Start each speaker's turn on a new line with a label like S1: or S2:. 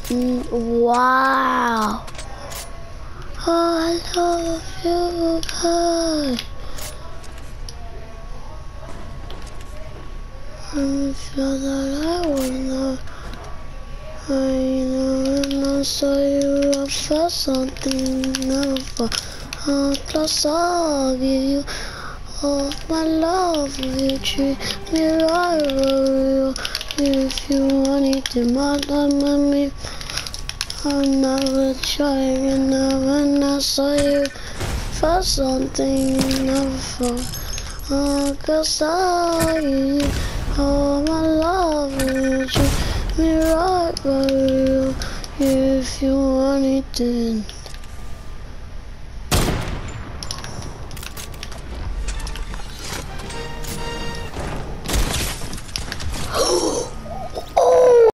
S1: Wow. Oh, I love you, God. I feel that I wanna. I know when I saw you, I felt something never felt. Plus I'll give you all my love. You treat me right, if you want it to my me. I never tried, and when I saw you, felt something never felt. Cause I give you all my love. You treat me right, if you want it then.